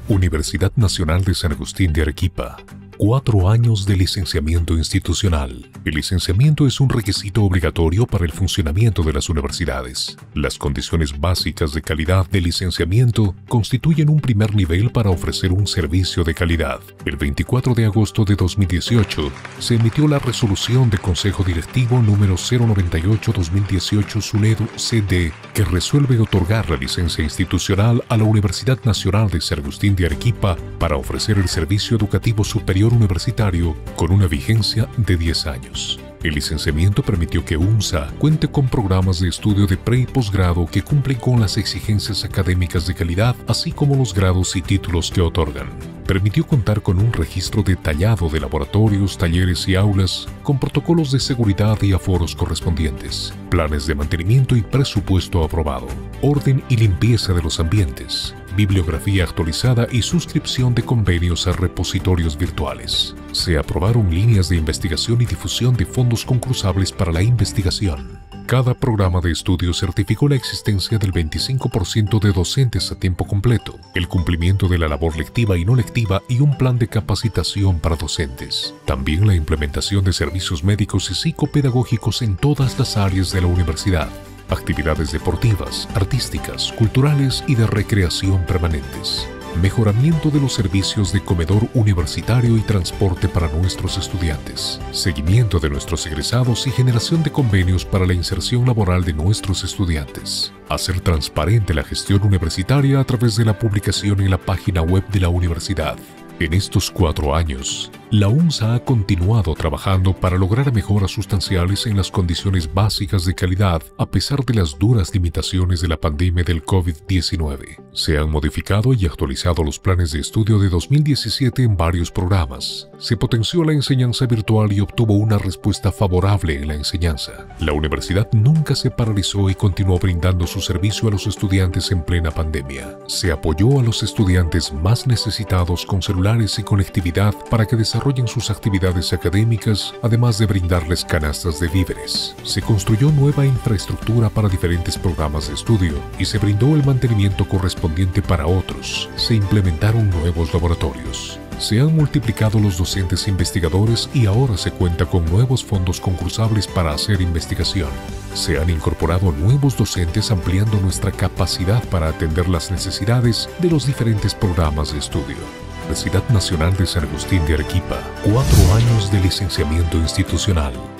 Universidad Nacional de San Agustín de Arequipa. 4 años de licenciamiento institucional. El licenciamiento es un requisito obligatorio para el funcionamiento de las universidades. Las condiciones básicas de calidad de licenciamiento constituyen un primer nivel para ofrecer un servicio de calidad. El 24 de agosto de 2018 se emitió la resolución de Consejo Directivo número 098-2018 SUNEDU-CD que resuelve otorgar la licencia institucional a la Universidad Nacional de San Agustín de Arequipa para ofrecer el servicio educativo superior universitario con una vigencia de 10 años. El licenciamiento permitió que UNSA cuente con programas de estudio de pre y posgrado que cumplen con las exigencias académicas de calidad, así como los grados y títulos que otorgan. Permitió contar con un registro detallado de laboratorios, talleres y aulas, con protocolos de seguridad y aforos correspondientes, planes de mantenimiento y presupuesto aprobado, orden y limpieza de los ambientes, bibliografía actualizada y suscripción de convenios a repositorios virtuales. Se aprobaron líneas de investigación y difusión de fondos concursables para la investigación. Cada programa de estudio certificó la existencia del 25% de docentes a tiempo completo, el cumplimiento de la labor lectiva y no lectiva y un plan de capacitación para docentes. También la implementación de servicios médicos y psicopedagógicos en todas las áreas de la universidad. Actividades deportivas, artísticas, culturales y de recreación permanentes. Mejoramiento de los servicios de comedor universitario y transporte para nuestros estudiantes. Seguimiento de nuestros egresados y generación de convenios para la inserción laboral de nuestros estudiantes. Hacer transparente la gestión universitaria a través de la publicación en la página web de la universidad. En estos 4 años, la UNSA ha continuado trabajando para lograr mejoras sustanciales en las condiciones básicas de calidad a pesar de las duras limitaciones de la pandemia del COVID-19. Se han modificado y actualizado los planes de estudio de 2017 en varios programas. Se potenció la enseñanza virtual y obtuvo una respuesta favorable en la enseñanza. La universidad nunca se paralizó y continuó brindando su servicio a los estudiantes en plena pandemia. Se apoyó a los estudiantes más necesitados con celulares y conectividad para que desarrollen sus actividades académicas, además de brindarles canastas de víveres. Se construyó nueva infraestructura para diferentes programas de estudio y se brindó el mantenimiento correspondiente para otros. Se implementaron nuevos laboratorios. Se han multiplicado los docentes investigadores y ahora se cuenta con nuevos fondos concursables para hacer investigación. Se han incorporado nuevos docentes ampliando nuestra capacidad para atender las necesidades de los diferentes programas de estudio. Universidad Nacional de San Agustín de Arequipa. 4 años de licenciamiento institucional.